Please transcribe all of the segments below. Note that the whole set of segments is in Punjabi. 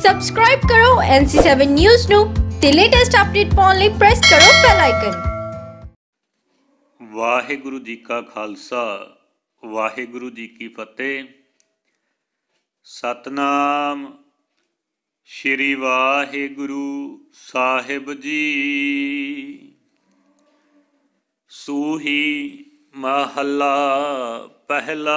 ਸਬਸਕ੍ਰਾਈਬ ਕਰੋ NC7 ਨਿਊਜ਼ ਨੂੰ ਤੇ ਲੇਟੈਸਟ ਅਪਡੇਟ ਪਾਉਣ ਲਈ ਪ੍ਰੈਸ ਕਰੋ ਬੈਲ ਆਈਕਨ। ਵਾਹਿਗੁਰੂ ਜੀ ਕਾ ਖਾਲਸਾ ਵਾਹਿਗੁਰੂ ਜੀ ਕੀ ਫਤਿਹ। ਸਤਨਾਮ ਸ਼੍ਰੀ ਵਾਹਿਗੁਰੂ ਸਾਹਿਬ ਜੀ। ਸੂਹੀ ਮਹੱਲਾ ਪਹਿਲਾ।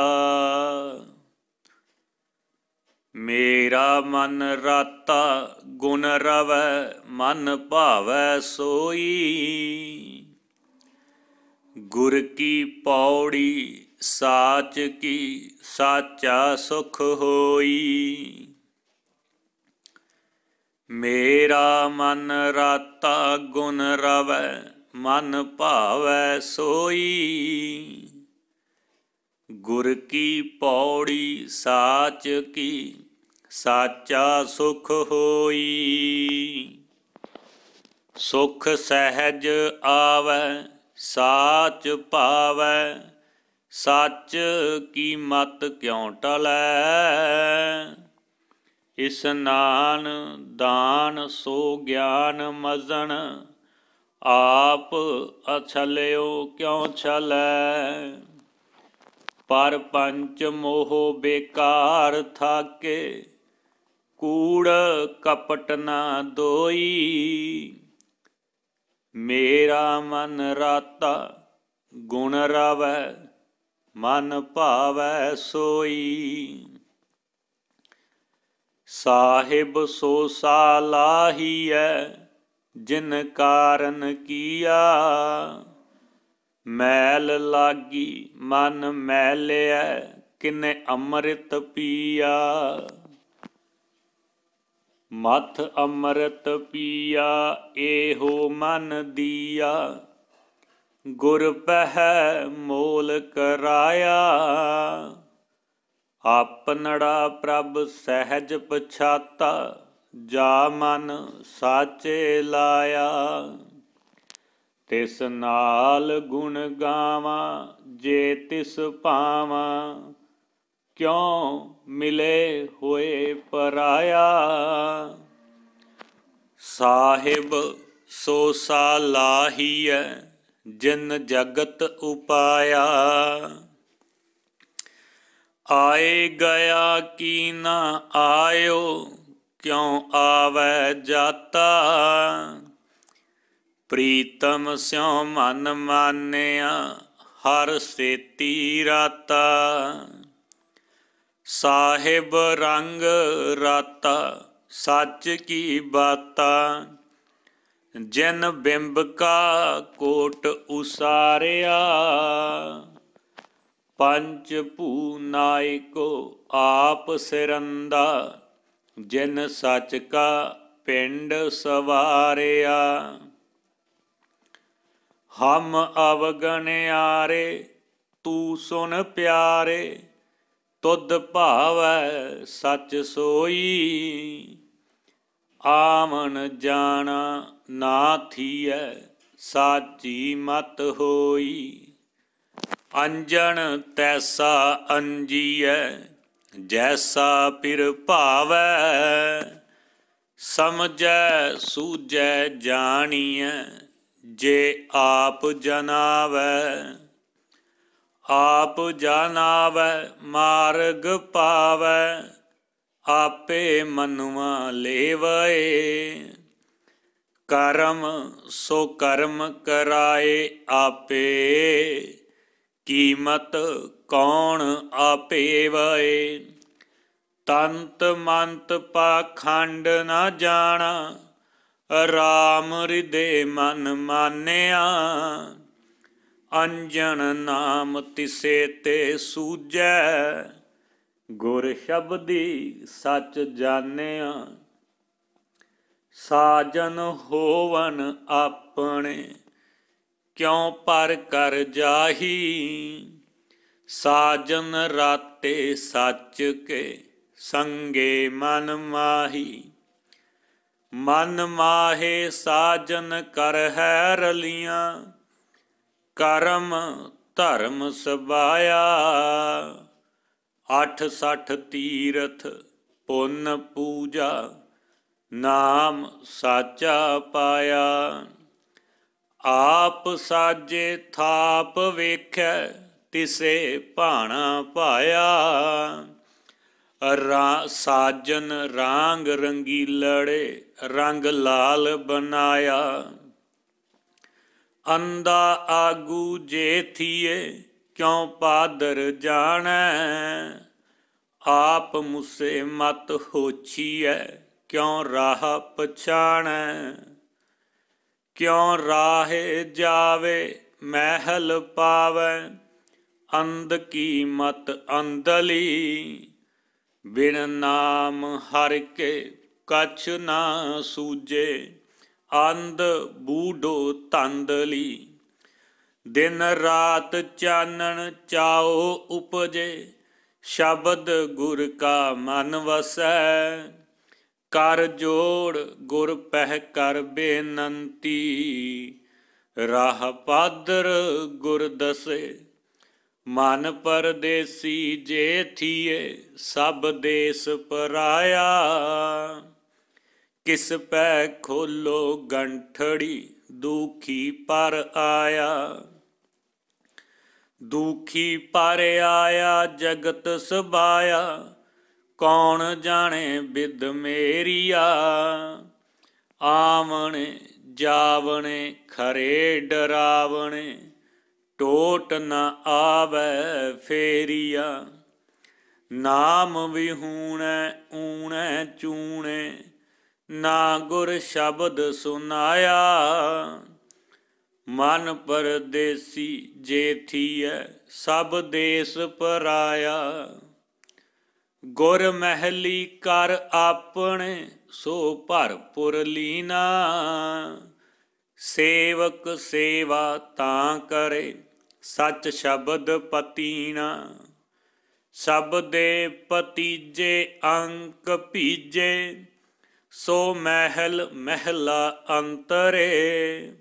ਮੇਰਾ ਮਨ ਰਾਤਾ ਗੁਣ ਰਵੈ ਮਨ ਭਾਵੈ ਸੋਈ। ਗੁਰ ਕੀ ਪੌੜੀ ਸਾਚ ਕੀ ਸਾਚਾ ਸੁਖ ਹੋਈ। ਮੇਰਾ ਮਨ ਰਾਤਾ ਗੁਣ ਰਵੈ ਮਨ ਭਾਵੈ ਸੋਈ। ਗੁਰ ਕੀ ਪੌੜੀ ਸਾਚ ਕੀ ਸਾਚਾ ਸੁਖ ਹੋਈ। ਸੁਖ ਸਹਿਜ ਆਵੈ ਸਾਚ ਭਾਵੈ ਸੱਚ ਕੀ ਮਤ ਕਿਉ ਟਲੈ। ਇਸਨਾਨ ਦਾਨ ਸੋ ਗਿਆਨ ਮਜ਼ਨ ਆਪ ਅਛਲਿਓ ਕਿਉ ਛਲੈ। ਪਰ ਪੰਚ ਮੋਹ ਬੇਕਾਰ ਥਾਕੇ ਕੂੜ ਕਪਟ ਨਾ ਦੋਈ। ਮੇਰਾ ਮਨ ਰਾਤਾ ਗੁਣ ਰਵੈ ਮਨ ਭਾਵੈ ਸੋਈ। ਸਾਹਿਬ ਸੋ ਸਾਲਾਹੀਐ ਜਿਨ ਕਾਰਨ ਕੀਆ। ਮੈਲ ਲਾਗੀ ਮਨ ਮੈਲਿਆ ਕਿਨੇ ਅੰਮ੍ਰਿਤ ਪੀਆ। ਮਥ ਅੰਮ੍ਰਿਤ ਪੀਆ ਇਹੋ ਮਨ ਦੀਆ। ਗੁਰ ਪਹਿ ਮੋਲ ਕਰਾਇਆ। ਆਪਨੜਾ ਪ੍ਰਭ ਸਹਿਜ ਪਛਾਤਾ ਜਾ ਮਨ ਸਾਚੇ ਲਾਇਆ। ਤਿਸ ਨਾਲ ਗੁਣ ਗਾਵਾਂ ਜੇ ਤਿਸ ਪਾਵਾਂ ਕਿਉ ਮਿਲੇ ਹੋਏ ਪਰਾਇਆ। ਸਾਹਿਬ ਸੋ ਸਾਲਾਹੀਐ ਜਿਨ ਜਗਤ ਉਪਾਇਆ। ਆਏ ਗਿਆ ਕੀ ਨਾ ਆਇਓ ਕਿਉ ਆਵੈ ਜਾਤਾ। ਪ੍ਰੀਤਮ ਸਿਉ ਮਨ ਮਾਨਿਆ ਹਰ ਸੇਤੀ ਰਾਤਾ। ਸਾਹਿਬ ਰੰਗ ਰਾਤਾ ਸੱਚ ਕੀ ਬਾਤਾ। ਜਿਨ ਬਿੰਬ ਕਾ ਕੋਟ ਉਸਾਰਿਆ। ਪੰਚ ਭੂ ਨਾਇਕੋ ਆਪ ਸਿਰੰਦਾ। ਜਿਨ ਸੱਚ ਕਾ ਪਿੰਡ ਸਵਾਰਿਆ। ਹਮ ਅਵਗਣਿਆਰੇ ਤੂੰ ਸੁਨ ਪਿਆਰੇ। ਤੁਧ ਭਾਵੈ ਸੱਚ ਸੋਈ। ਆਵਣ ਜਾਣਾ ਨਾ ਥੀਐ ਸਾਚੀ ਮਤ ਹੋਈ। ਅੰਜਣ ਤੈਸਾ ਅੰਜੀਐ ਜੈਸਾ ਪਿਰ ਭਾਵੈ। ਸਮਝੈ ਸੂਝੈ ਜਾਣੀਐ ਜੇ ਆਪ ਜਨਾਵੈ। ਆਪ ਜਾਨਾਵੈ ਮਾਰਗ ਪਾਵੈ ਆਪੇ ਮਨੁਆ ਲੇਵੈ। ਕਰਮ ਸੋ ਕਰਮ ਕਰਾਏ ਆਪੇ ਕੀਮਤ ਕੌਣ ਆਪੇ ਵੈ। ਤੰਤ ਮੰਤ ਪਾਖੰਡ ਨਾ ਜਾਣਾ ਰਾਮ ਹਿਰਦੇ ਮਨ ਮਾਨਿਆ। ਅੰਜਨ ਨਾਮ ਤਿਸੇ ਤੇ ਸੂਝੈ ਗੁਰ ਸ਼ਬਦੀ ਸੱਚ ਜਾਣਿਆ। ਸਾਜਨ ਹੋਵਨ ਆਪਣੇ ਕਿਉ ਪਰ ਕਰ ਜਾਹੀ। ਸਾਜਨ ਰਾਤੇ ਸੱਚ ਕੇ ਸੰਗੇ ਮਨ ਮਾਹੀ। ਮਨ ਮਾਹੇ ਸਾਜਨ ਕਰ ਹੈ ਰਲੀਆਂ। ਕਰਮ ਧਰਮ ਸਬਾਇਆ। 68 ਤੀਰਥ ਪੁੰਨ ਪੂਜਾ ਨਾਮ ਸਾਚਾ ਪਾਇਆ। ਆਪ ਸਾਜੇ ਥਾਪ ਵੇਖੈ ਤਿਸੇ ਭਾਣਾ ਪਾਇਆ। ਸਾਜਨ ਰਾਂਗ ਰੰਗੀਲੜੇ ਰੰਗ ਲਾਲ ਬਨਾਇਆ। ਅੰਦਾ ਆਗੂ ਜੇ ਥੀਏ ਕਿਉ ਪਾਦਰ ਜਾਣੈ। ਆਪ ਮੁਸੇ ਮਤ ਹੋਛੀਐ ਕਿਉ ਰਾਹ ਪਛਾਣੈ। ਕਿਉ ਰਾਹੇ ਜਾਵੇ ਮਹਿਲ ਪਾਵੈ। ਅੰਧ ਕੀ ਮਤ ਅੰਧਲੀ। ਬਿਨ ਨਾਮ ਹਰਿ ਕੇ ਕਛ ਨਾ ਸੂਝੇ। ਅੰਧ ਬੂਢੋ ਧੰਦਲੀ। ਦਿਨ ਰਾਤ ਚਾਨਣ ਚਾਓ ਉਪਜੇ। ਸ਼ਬਦ ਗੁਰ ਕਾ ਮਨ ਵਸੈ। ਕਰ ਜੋੜ ਗੁਰ ਪਹਿ ਕਰ ਬੇਨੰਤੀ। ਰਾਹ ਪਾਦਰ ਗੁਰ ਦਸੇ। ਮਨ ਪਰਦੇਸੀ ਜੇ ਥੀਏ ਸਭ ਦੇਸ ਪਰਾਇਆ। ਕਿਸ ਪੈ ਖੋਲੋ ਗੰਠੜੀ ਦੁਖੀ ਪਰ ਆਇਆ। ਦੁਖੀ ਪਰ ਆਇਆ ਜਗਤ ਸਬਾਇਆ। ਕੌਣ ਜਾਣੇ ਬਿਦ ਮੇਰੀਆ। ਆਵਣੇ ਜਾਵਣੇ ਖਰੇ ਡਰਾਵਣੇ। ਟੋਟ ਨ ਆਵੈ ਫੇਰੀਆ। ਨਾਮ ਵਿਹੂਣੈ ਊਣੈ ਚੂਣੈ। ਨਾ ਗੁਰ ਸ਼ਬਦ ਸੁਨਾਇਆ। ਮਨ ਪਰਦੇਸੀ ਜੇ ਥੀਐ ਸਭ ਦੇਸ ਪਰਾਇਆ। ਗੁਰ ਮਹਿਲੀ ਕਰ ਆਪਣੇ ਸੋ ਭਰਪੁਰ ਲੀਨਾ। ਸੇਵਕ ਸੇਵਾ ਤਾਂ ਕਰੇ ਸੱਚ ਸ਼ਬਦ ਪਤੀਣਾ। ਸਭ ਦੇ ਪਤੀਜੇ ਅੰਕ ਭੀਜੇ। ਸੋ ਮਹਿਲ ਮਹਿਲਾ ਅੰਤਰੇ।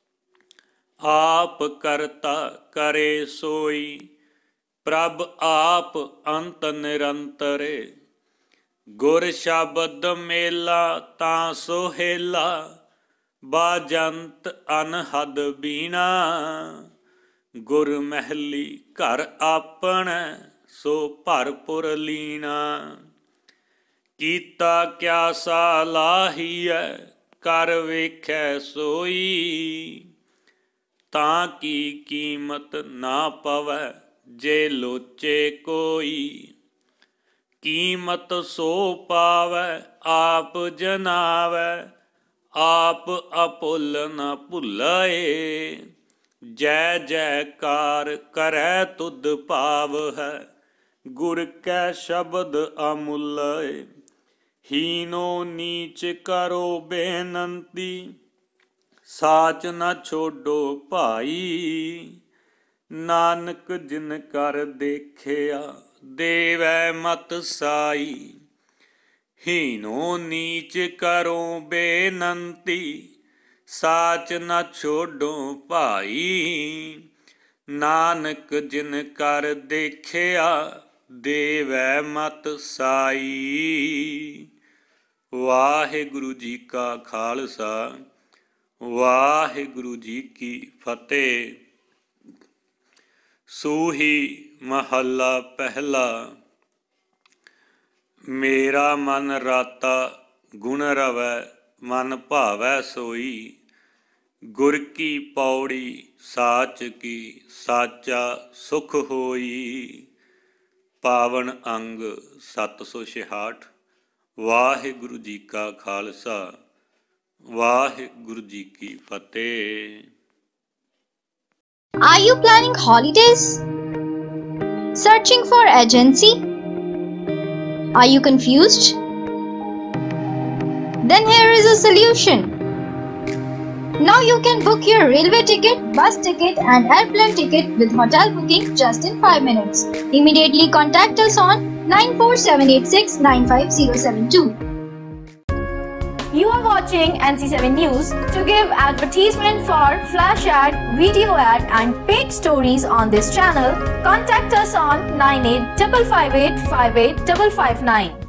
ਆਪ ਕਰਤਾ ਕਰੇ ਸੋਈ। ਪ੍ਰਭ ਆਪ ਅੰਤ ਨਿਰੰਤਰੇ। ਗੁਰ ਸ਼ਬਦ ਮੇਲਾ ਤਾਂ ਸੋਹੇਲਾ। ਬਾਜੰਤ ਅਨਹਦ ਬੀਣਾ। ਗੁਰ ਮਹਿਲੀ ਘਰ ਆਪਣੈ ਸੋ ਭਰਪੁਰ ਲੀਣਾ। ਕੀਤਾ ਕਿਆ ਸਾਲਾਹੀਐ ਕਰ ਵੇਖੈ ਸੋਈ। ਤਾਂ ਕੀ ਕੀਮਤ ਨਾ ਪਵੈ ਜੇ ਲੋਚੇ ਕੋਈ। ਕੀਮਤ ਸੋ ਪਾਵੈ ਆਪ ਜਨਾਵੈ। ਆਪ ਅਭੁੱਲ ਨ ਭੁੱਲਏ। ਜੈ ਜੈਕਾਰ ਕਰੈ ਤੁਧ ਭਾਵ ਹੈ। ਗੁਰ ਕੈ ਸ਼ਬਦ ਅਮੁੱਲਏ। ਹੀਨੋ ਨੀਚ ਕਰੋ ਬੇਨੰਤੀ। ਸਾਚ ਨਾ ਛੋਡੋ ਭਾਈ। ਨਾਨਕ ਜਿਨ ਕਰ ਦੇਖਿਆ ਦੇਵੈ ਮਤ ਸਾਈ। ਹੀਨੋ ਨੀਚ ਕਰੋ ਬੇਨੰਤੀ। ਸਾਚ ਨਾ ਛੋਡੋ ਭਾਈ। ਨਾਨਕ ਜਿਨ ਕਰ ਦੇਖਿਆ ਦੇਵੈ ਮਤ ਸਾਈ। ਵਾਹਿਗੁਰੂ ਜੀ ਕਾ ਖਾਲਸਾ ਵਾਹਿਗੁਰੂ ਜੀ ਕੀ ਫਤਿਹ। ਸੂਹੀ ਮਹੱਲਾ ਪਹਿਲਾ। ਮੇਰਾ ਮਨ ਰਾਤਾ ਗੁਣ ਰਵੈ ਮਨ ਭਾਵੈ ਸੋਈ। ਗੁਰ ਕੀ ਪੌੜੀ ਸਾਚ ਕੀ ਸਾਚਾ ਸੁਖ ਹੋਈ। ਪਾਵਨ ਅੰਗ 766। ਵਾਹਿਗੁਰੂ ਜੀ ਕਾ ਖਾਲਸਾ ਵਾਹਿਗੁਰੂ ਜੀ ਕੀ ਫਤਿਹ। Are you planning holidays? Searching for agency? Are you confused? Then here is a solution. Now you can book your railway ticket, bus ticket and airplane ticket with hotel booking just in 5 minutes. Immediately contact us on 94786 95072. You are watching NC7 News. To give advertisement for flash ad, video ad and paid stories on this channel, contact us on 9855858559.